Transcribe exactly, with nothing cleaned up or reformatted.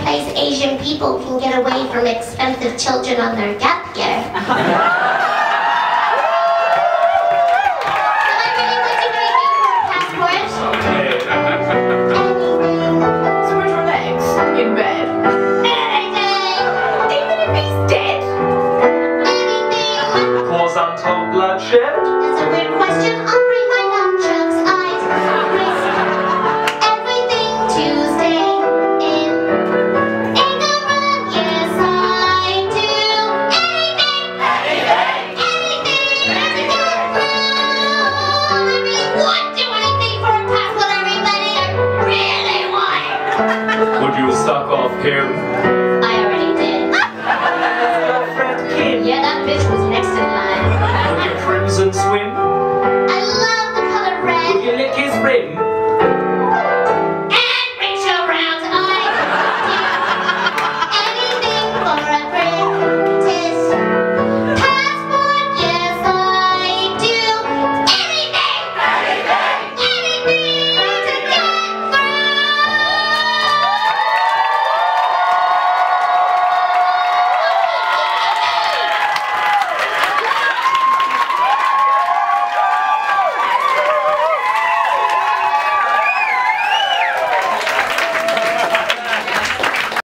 place Asian people can get away from expensive children on their gap year. That's a weird question. I'll bring my nunchucks. I risk everything to stay in. In the run, yes, I do. Anything, anything, anything, anything. I really would do anything for a passport, everybody. I really would. Would you suck off him?